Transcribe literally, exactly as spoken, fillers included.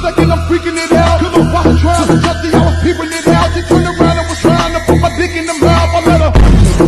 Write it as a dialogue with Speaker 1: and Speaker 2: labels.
Speaker 1: second, I'm freaking it out. Cause I'm watching trials and trusty, I was peeping it out. She turned around and was trying to put my dick in the mouth. I let her